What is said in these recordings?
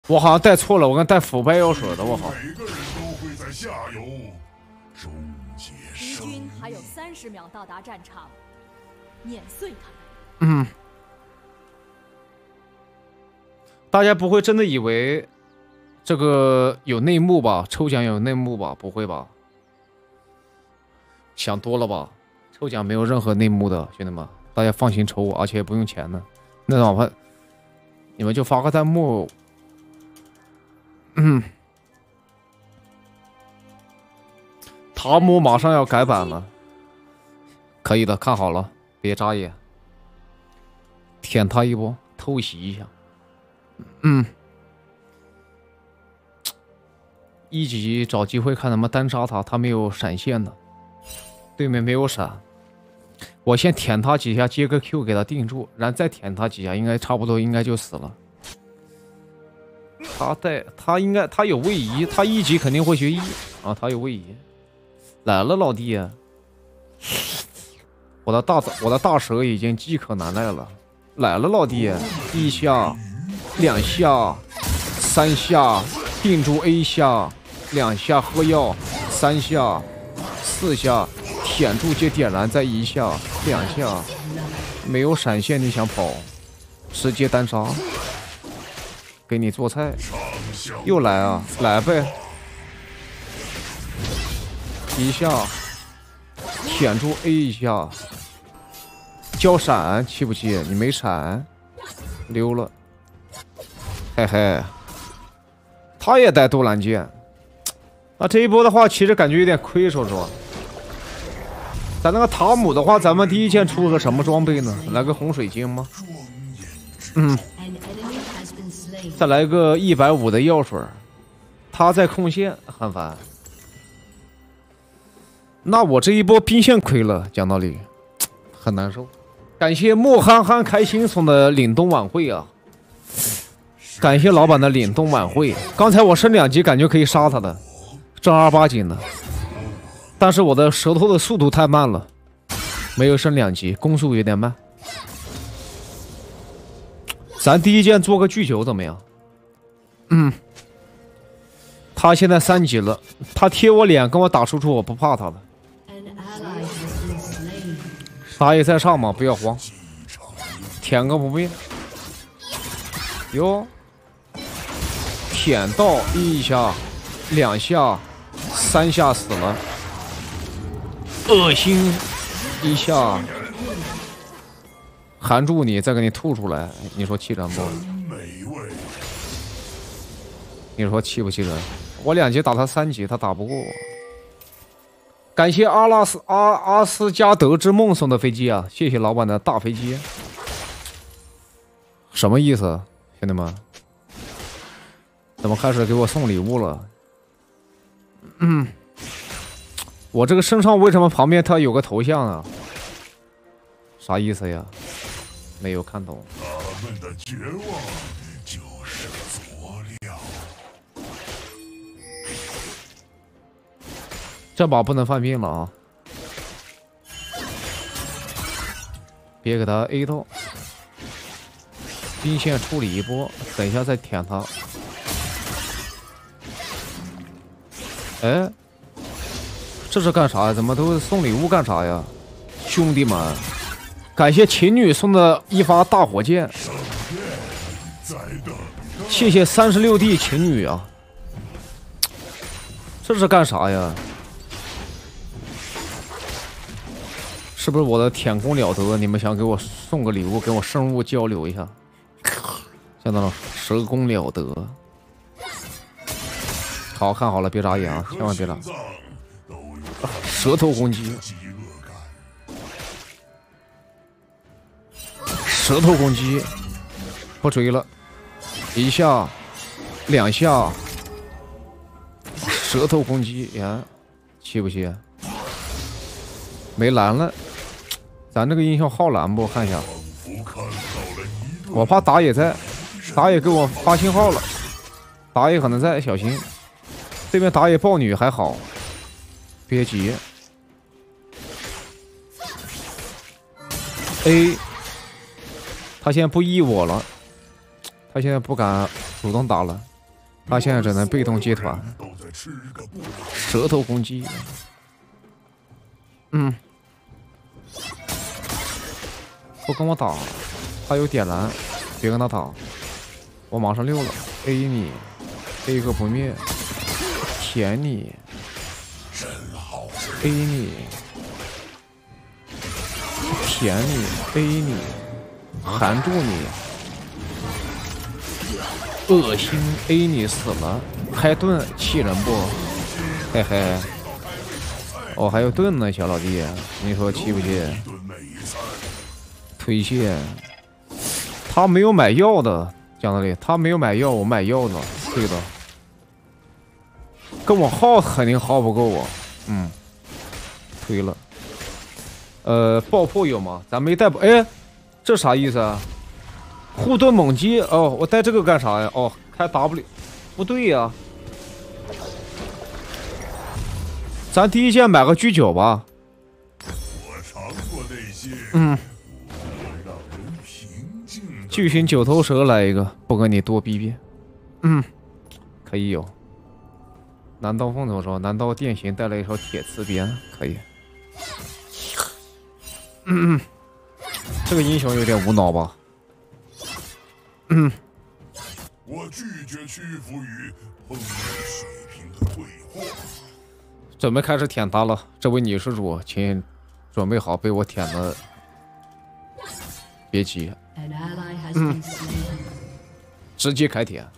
我好像带错了，我刚带腐败药水的，我靠！ 每个人都会在下游终结生命。 敌军还有30秒到达战场，碾碎他们。 大家不会真的以为这个有内幕吧？抽奖有内幕吧？不会吧？想多了吧？抽奖没有任何内幕的，兄弟们，大家放心抽，而且不用钱的。那哪怕你们就发个弹幕。塔姆马上要改版了，可以的，看好了，别眨眼，舔他一波，偷袭一下。一级找机会看能不能单杀他，他没有闪现的，对面没有闪，我先舔他几下，接个 Q 给他定住，然后再舔他几下，应该差不多，应该就死了。他有位移，他一级肯定会学一啊，他有位移。来了，老弟，我的大蛇已经饥渴难耐了。来了，老弟，一下，2下，3下，定住 A 下，2下喝药，3下，4下，舔住接点燃，再1下，2下，没有闪现你想跑，直接单杀，给你做菜，又来啊，来呗。1下，舔住 A 一下，交闪，气不气？你没闪，溜了，嘿嘿，他也带多兰剑，那这一波的话，其实感觉有点亏，说实话。咱那个塔姆的话，咱们第一件出了个什么装备呢？来个洪水晶吗？再来个150的药水，他在控线，很烦。那我这一波兵线亏了，讲道理很难受。感谢莫憨憨开心送的凛冬晚会啊！感谢老板的凛冬晚会。刚才我升2级，感觉可以杀他的，正儿八经的。但是我的舌头的速度太慢了，没有升2级，攻速有点慢。咱第一件做个巨球怎么样？他现在3级了，他贴我脸跟我打输出，我不怕他了。打野在上嘛，不要慌，舔个不灭。哟，舔到1下、2下、3下死了，恶心！1下含住你，再给你吐出来，你说气人不？你说气不气人？我2级打他3级，他打不过我。感谢阿斯加德之梦送的飞机啊！谢谢老板的大飞机。什么意思，兄弟们？怎么开始给我送礼物了？我这个身上为什么旁边他有个头像啊？啥意思呀？没有看懂。 他们的绝望就是佐料。 这把不能犯病了啊！别给他 A 到，兵线处理一波，等一下再舔他。哎，这是干啥呀？怎么都送礼物干啥呀？兄弟们，感谢琴女送的1发大火箭，谢谢36D 琴女啊！这是干啥呀？是不是我的舔功了得？你们想给我送个礼物，跟我深入交流一下？相当蛇功了得。好看好了，别眨眼啊，千万别眨。舌头攻击，舌头攻击，不追了，1下，2下，舌头攻击呀，气不气？没蓝了。咱这个英雄好蓝不？看一下，我怕打野在，打野给我发信号了，打野可能在，小心。对面打野豹女还好，别急。A， 他现在不依我了，他现在不敢主动打了， 他现在只能被动接团， 都在吃个不舌头攻击。不跟我打，他有点燃，别跟他打。我马上溜了 ，A 你 ，A 个不灭，舔你，A 你，舔你 ，A 你，含住你，恶心 A 你死了，开盾气人不？嘿嘿，哦还有盾呢，小老弟，你说气不气？推卸，他没有买药的，讲道理，他没有买药，我买药的，对的，跟我耗肯定耗不够啊，推了，爆破有吗？咱没带，哎，这啥意思啊？护盾猛击，哦，我带这个干啥呀？哦，开 W， 不对呀，咱第一件买个狙9吧。 我尝过那些， 巨型9头蛇来一个，不跟你多逼逼。可以有。南刀锋怎么说？南刀电刑带来一条铁刺鞭，可以。这个英雄有点无脑吧？ 我拒绝屈服于烹饪水平的退货。 准备开始舔他了，这位女施主，请准备好被我舔的。别急，直接开舔。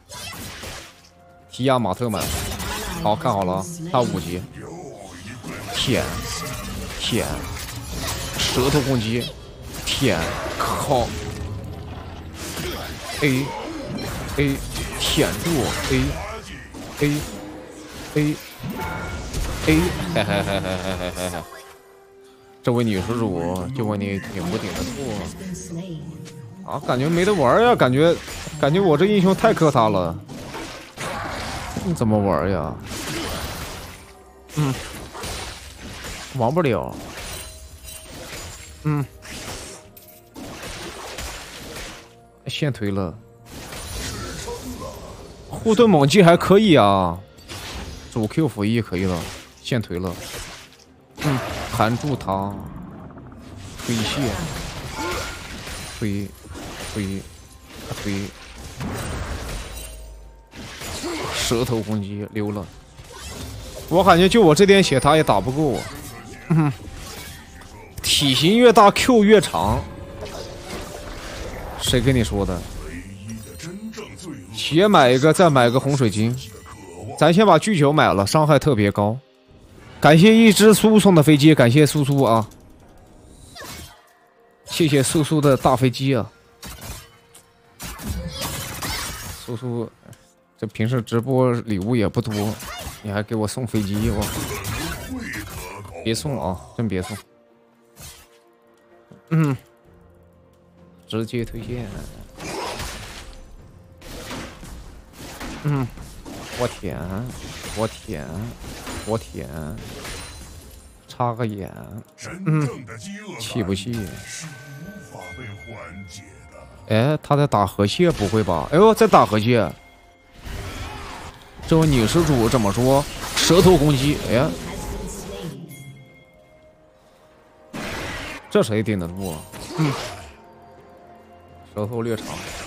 提亚马特曼，好看好了，他5级，舔，舌头攻击，舔，靠 ，A， 舔住 A， 嘿，这位女施主，就问你顶不顶得住啊？感觉没得玩呀，感觉我这英雄太克他了，你怎么玩呀？玩不了。现推了，护盾猛击还可以啊，主 Q 辅 E 可以了，现推了。含住他，推卸，推，舌头攻击溜了。我感觉就我这点血，他也打不过我。体型越大 ，Q 越长。谁跟你说的？血买一个，再买个洪水晶。咱先把狙9买了，伤害特别高。感谢一只苏送的飞机，感谢苏苏啊！谢谢苏苏的大飞机啊！苏苏，这平时直播礼物也不多，你还给我送飞机我？别送啊，真别送！直接推荐。我舔，插个眼，气不气？哎，他在打河蟹，不会吧？哎呦，在打河蟹！这位女施主怎么说？舌头攻击，哎呀，这谁顶得住啊？舌头略长。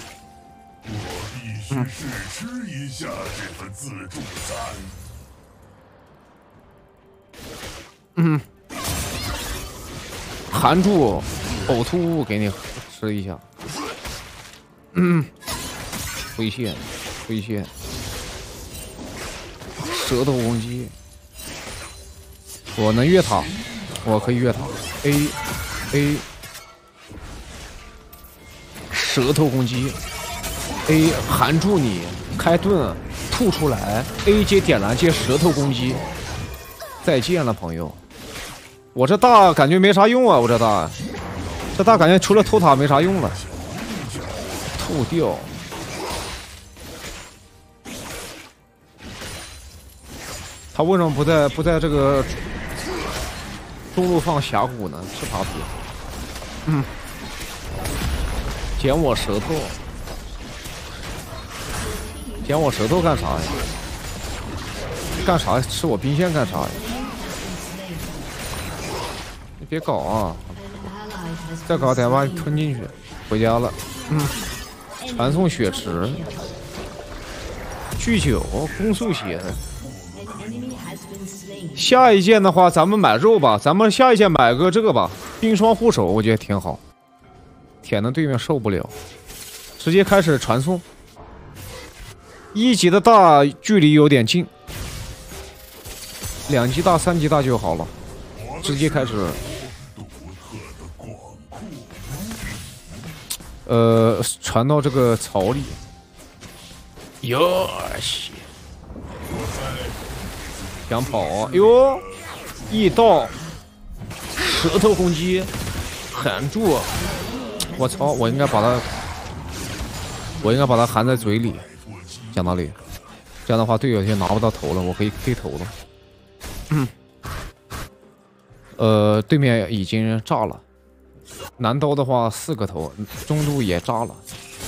我必须试吃一下这份自助餐。 含住呕吐物给你吃一下。推卸，舌头攻击。我能越塔，我可以越塔。A， 舌头攻击。A 含住你，开盾吐出来。A 接点燃接舌头攻击。再见了，朋友。我这大感觉没啥用啊，我这大感觉除了偷塔没啥用了。吐掉。他为什么不在这个中路放峡谷呢？是他逼。捡我舌头。 捡我舌头干啥呀？干啥？吃我兵线干啥呀？你别搞啊！再搞得把你吞进去。回家了。传送血池。巨酒攻速血。下一件的话，咱们买肉吧。咱们下一件买个这个吧，冰霜护手，我觉得挺好。舔的对面受不了，直接开始传送。1级的大距离有点近，2级大、3级大就好了。直接开始。传到这个槽里。哟西！想跑，哟，一刀，舌头攻击，含住。我操！我应该把它含在嘴里，讲道理，这样的话队友就拿不到头了，我可以 K 头了。对面已经炸了，男刀的话4个头，中路也炸了。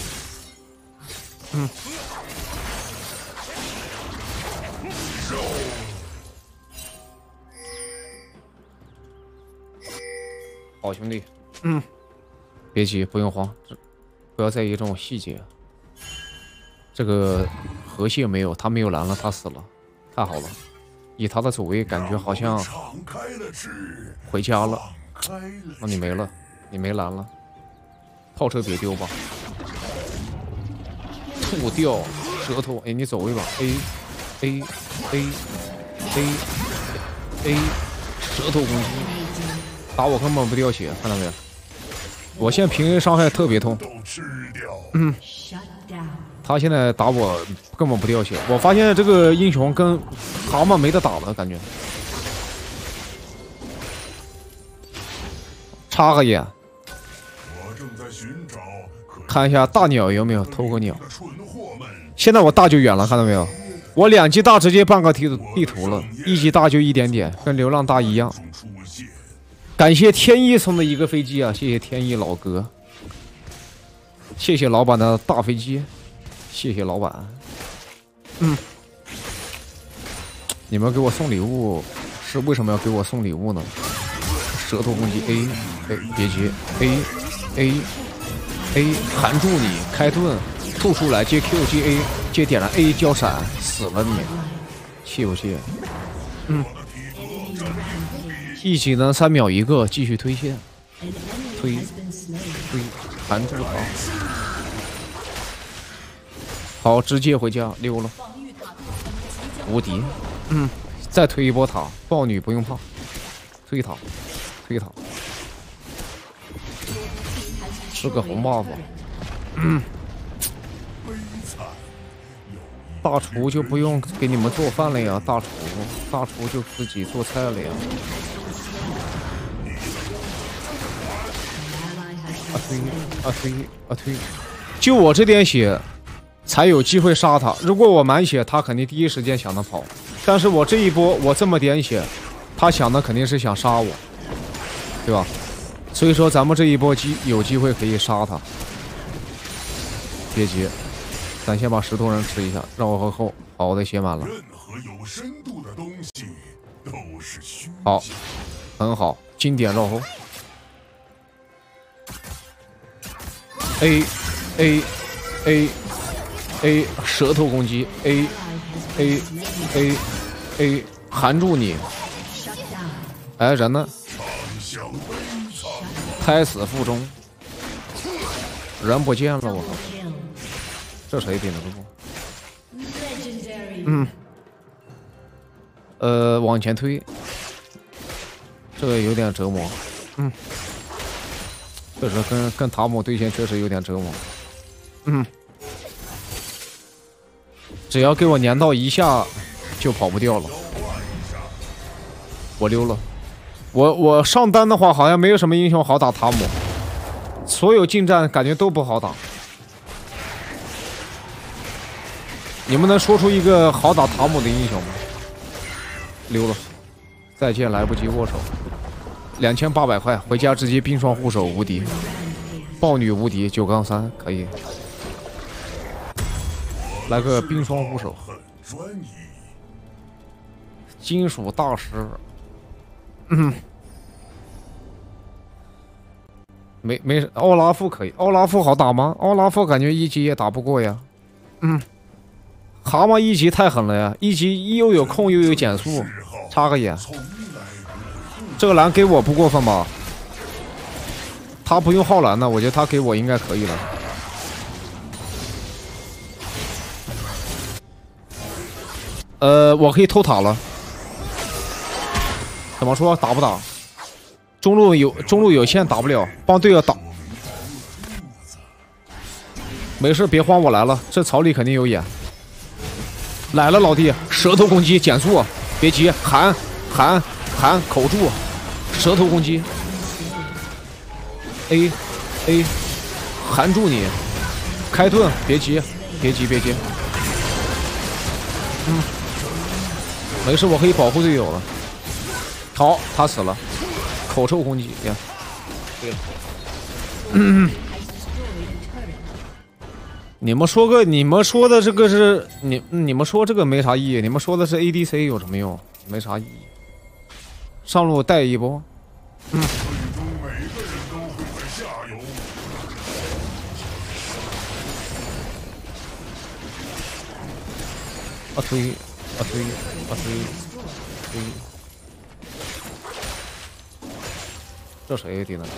好兄弟，别急，不用慌，不要在意这种细节。这个河蟹没有，他没有蓝了，他死了，太好了。以他的走位，感觉好像回家了。那你没了，你没蓝了，炮车别丢吧。吐掉舌头，哎，你走位吧。A， 舌头攻击，打我根本不掉血，看到没有？我现在平 A 伤害特别痛。他现在打我根本不掉血，我发现这个英雄跟蛤蟆没得打了，感觉。插个眼，看一下大鸟有没有偷个鸟。现在我大就远了，看到没有？我2级大直接半个地图了，1级大就一点点，跟流浪大一样。感谢天一送的一个飞机啊！谢谢天一老哥，谢谢老板的大飞机。谢谢老板。你们给我送礼物是为什么要给我送礼物呢？舌头攻击 A， 别急 A， 含住你，开盾，吐出来接 Q 接 A， 接点燃 A 交闪，死了你，气不气？1技能3秒1个，继续推线，推，含住他。好，直接回家溜了。无敌，再推一波塔，豹女不用怕，推塔，吃个红 buff。大厨就不用给你们做饭了呀，大厨就自己做菜了呀。推，就我这点血。才有机会杀他。如果我满血，他肯定第一时间想着跑。但是我这一波我这么点血，他想的肯定是想杀我，对吧？所以说咱们这一波有机会可以杀他。别急，咱先把石头人吃一下，让我后好的血满了。好，很好，经典绕后。A 舌头攻击 A 含住你，哎人呢？胎死腹中，人不见了，我靠！这谁顶得住？往前推，这个有点折磨，确实跟塔姆对线确实有点折磨，只要给我粘到一下，就跑不掉了。我溜了，我上单的话好像没有什么英雄好打塔姆，所有近战感觉都不好打。你们能说出一个好打塔姆的英雄吗？溜了，再见来不及握手。2800块，回家直接冰霜护手无敌，豹女无敌9杠3可以。 来个冰霜护手， 很专一。 金属大师。没事，奥拉夫可以，奥拉夫好打吗？奥拉夫感觉一级也打不过呀。蛤蟆一级太狠了呀，一级又有控又有减速，插个眼。这个蓝给我不过分吧？他不用浩蓝呢，我觉得他给我应该可以了。我可以偷塔了。怎么说？打不打？中路有线打不了，帮队友打。没事，别慌，我来了。这草里肯定有眼。来了，老弟，舌头攻击减速，别急，喊，口住，舌头攻击。A， 含住你，开盾，别急。没事，我可以保护队友了。好，他死了，口臭攻击呀。对了，你们说的这个是你们说这个没啥意义，你们说的是 ADC 有什么用？没啥意义。上路带一波。推，这谁敌呢？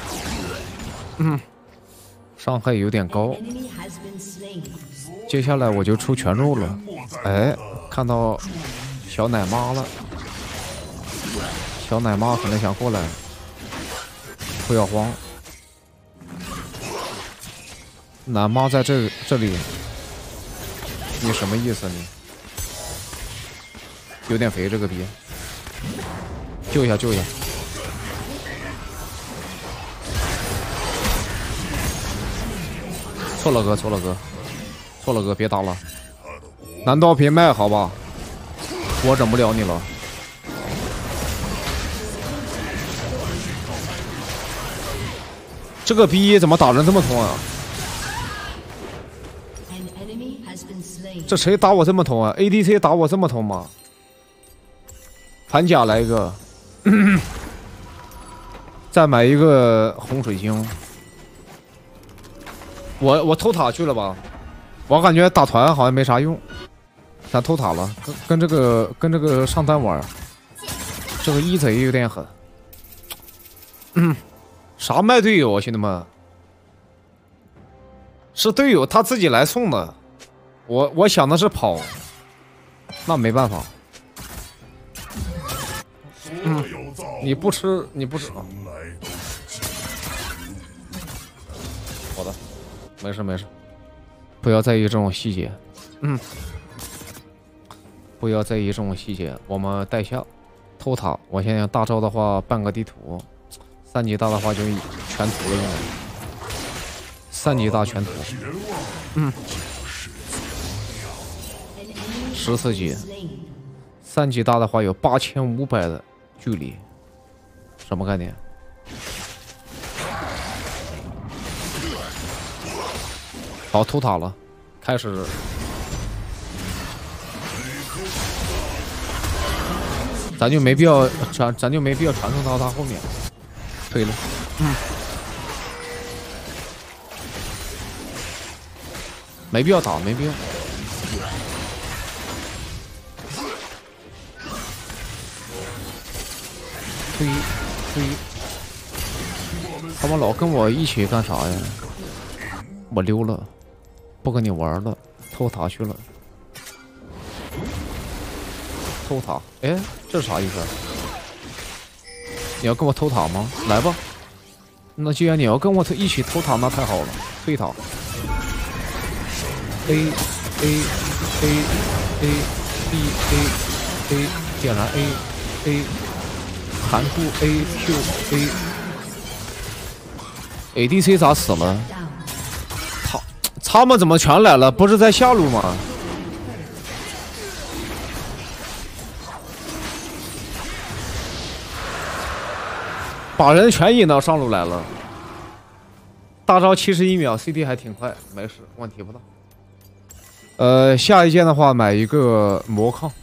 伤害有点高。接下来我就出全肉了。哎，看到小奶妈了，小奶妈可能想过来，不要慌。奶妈在这里，你什么意思你？有点肥这个逼，救一下。错了哥，别打了。难道别卖好吧？我整不了你了。这个逼怎么打人这么痛啊？这谁打我这么痛啊 ？ADC 打我这么痛吗？盘甲来一个，再买一个红水晶。我偷塔去了吧？我感觉打团好像没啥用，咱偷塔了，跟这个上单玩，这个一贼有点狠。啥卖队友啊，兄弟们？是队友他自己来送的，我想的是跑，那没办法。你不吃啊？好的，没事，不要在意这种细节。不要在意这种细节。我们带下偷塔，我现在大招的话半个地图，3级大的话就全图了，应该3级大全图。14级，3级大的话有8500的距离，什么概念？好，偷塔了，开始。咱就没必要传送到他后面，推了。没必要打，没必要。推，他们老跟我一起干啥呀？我溜了，不跟你玩了，偷塔去了。偷塔，哎，这是啥意思？你要跟我偷塔吗？来吧。那既然你要跟我一起偷塔，那太好了。推塔。A B A 点燃 A 含住 A Q ADC 咋死了？他们怎么全来了？不是在下路吗？把人全引到上路来了。大招71秒 ，CD 还挺快，没事，问题不大。 下一件的话买一个魔抗，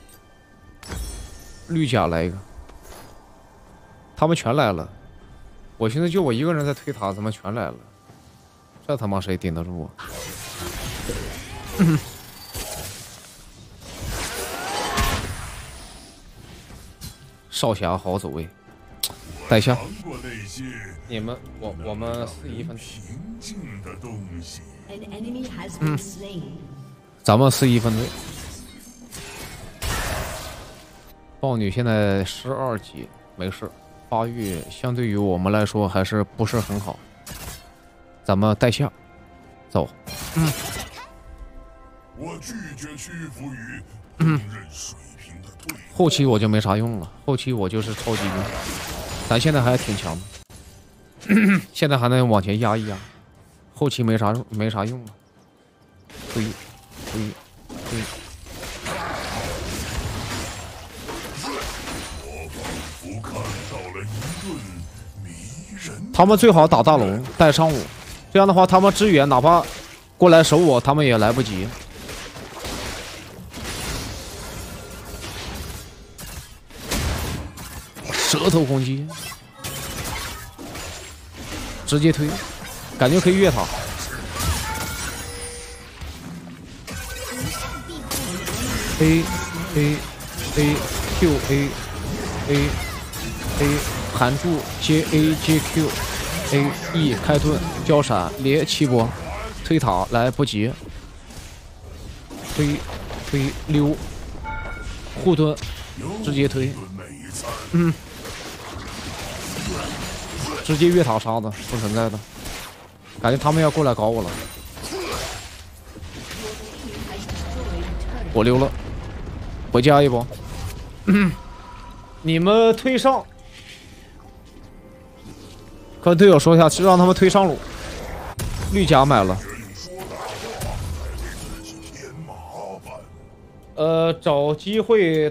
绿甲来一个。他们全来了，我现在就我一个人在推塔，他们全来了，这他妈谁顶得住我？少侠好走位，带下。你们我们41分。咱们41分队。豹女现在12级，没事，发育相对于我们来说还是不是很好。咱们带下，走。 我拒绝屈服于烹饪水平的对。 后期我就没啥用了，后期我就是超级兵，咱现在还挺强的，现在还能往前压一压，后期没啥用了。推。他们最好打大龙带上我，这样的话他们支援哪怕过来守我，他们也来不及。舌头攻击，直接推，感觉可以越塔。A Q A 含住接 A 接 Q A E 开盾交闪连7波推塔来不及，推溜护盾直接推，直接越塔杀的不存在的，感觉他们要过来搞我了，我溜了，回家一波。你们推上，跟队友说一下，让他们推上路。绿甲买了。找机会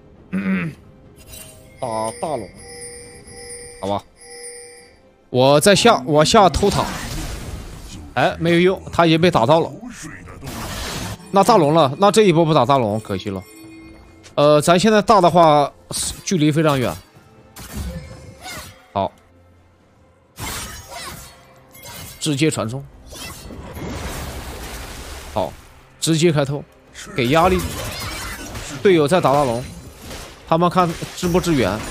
打大龙，好吧？我下偷塔，哎，没有用，他已经被打到了。那大龙了，那这一波不打大龙可惜了。咱现在大的话距离非常远。好，直接传送。好，直接开透，给压力。队友在打大龙，他们看支不支援。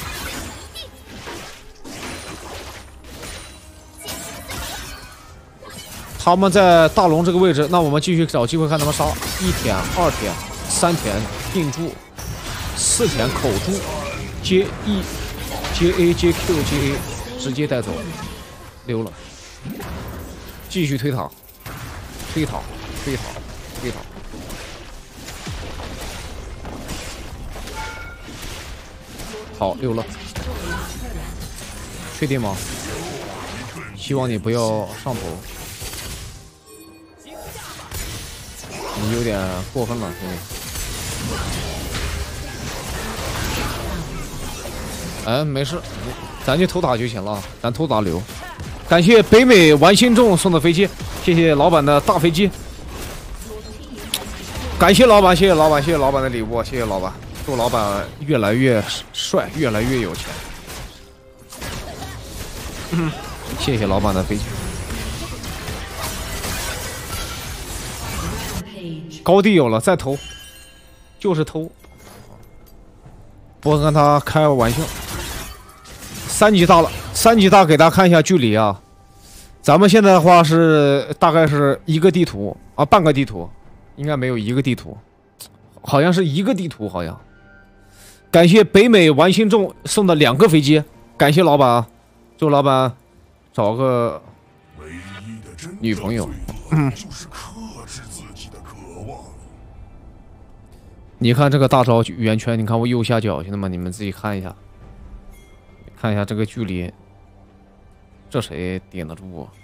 他们在大龙这个位置，那我们继续找机会看他们杀。1舔、2舔、3舔定住，4舔口住，接 E 接 A 接 Q 接 A， 直接带走，溜了。继续推塔，推塔，推塔，推塔。好，溜了。确定吗？希望你不要上头。你有点过分了，兄弟。哎，没事，咱就偷打就行了，咱偷打流。感谢北美玩心众送的飞机，谢谢老板的大飞机。感谢老板，谢谢老板，谢谢老板的礼物，谢谢老板，祝老板越来越帅，越来越有钱。谢谢老板的飞机。高地有了，再偷，就是偷。不跟他开玩笑。3级大了，3级大给大家看一下距离啊。咱们现在的话是大概是一个地图啊，半个地图，应该没有一个地图，好像是一个地图，好像。感谢北美玩心众送的2个飞机，感谢老板啊，祝老板找个女朋友。你看这个大招圆圈，你看我右下角，兄弟们，你们自己看一下，看一下这个距离，这谁顶得住啊？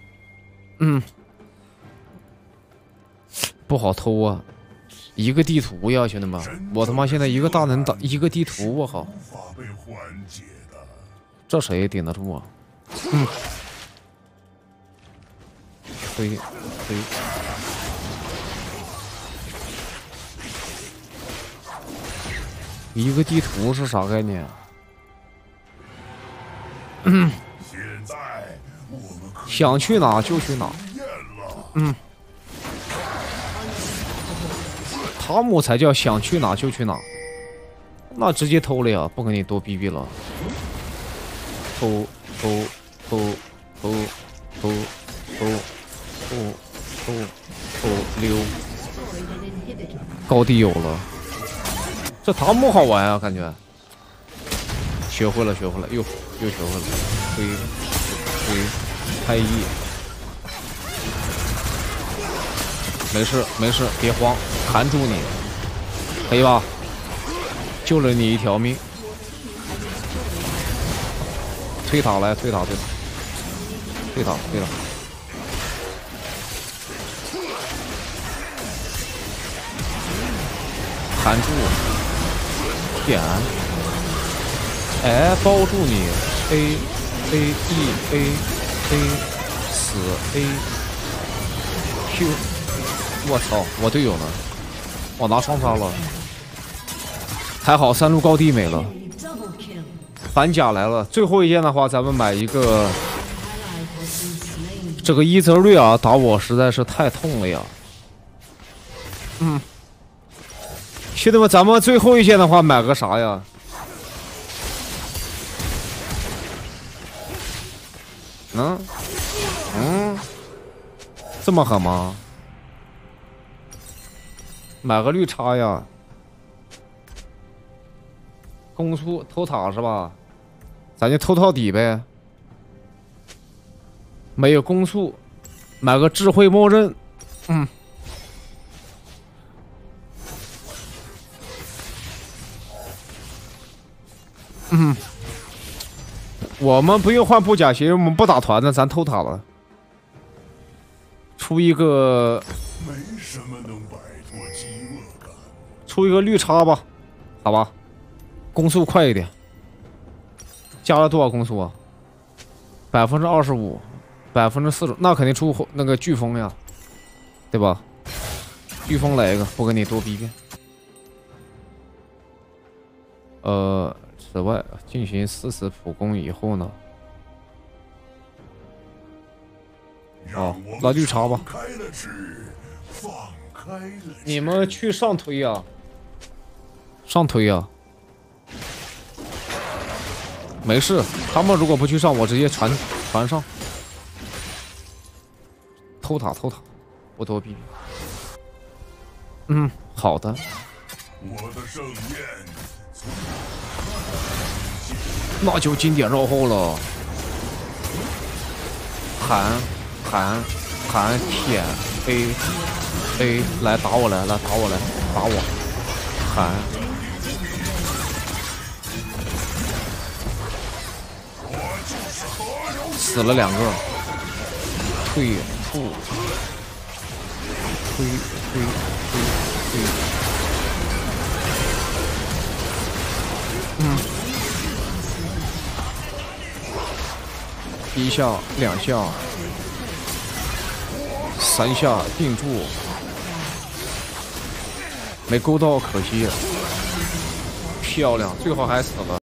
不好偷啊！一个地图呀，兄弟们，我他妈现在一个大能打一个地图，我靠！这谁顶得住啊？推， 一个地图是啥概念？ 现在我们可以想去哪就去哪。 验了。 塔姆才叫想去哪就去哪，那直接偷了呀，不跟你多逼逼了。偷溜，高地有了，这塔姆好玩啊，感觉。学会了，又学会了，推，拍翼。没事，别慌，砍住你，可以吧？救了你一条命。推塔来，推塔。砍住，点，哎，包住你 ，A E A 死 A Q。我操！我队友呢？我拿双杀了，还好3路高地没了。反甲来了，最后一件的话，咱们买一个。这个伊泽瑞尔打我实在是太痛了呀！兄弟们，咱们最后一件的话买个啥呀？这么狠吗？买个绿叉呀！攻速偷塔是吧？咱就偷套底呗。没有攻速，买个智慧默认。我们不用换布甲鞋，我们不打团的，咱偷塔了。出一个。 没什么能摆脱饥饿感。 出一个绿叉吧，好吧，攻速快一点。加了多少攻速啊？25%。40%，那肯定出那个飓风呀，对吧？飓风来一个，不跟你多逼逼。此外进行4次普攻以后呢，那绿茶吧。你们去上推呀，上推呀。没事，他们如果不去上，我直接传上。偷塔，不多逼。好的。 我的盛宴， 那就经典绕后了。喊舔 A 来打我来，打我，喊。死了2个，退。1下2下3下定住，没勾到可惜，漂亮，最后还死了。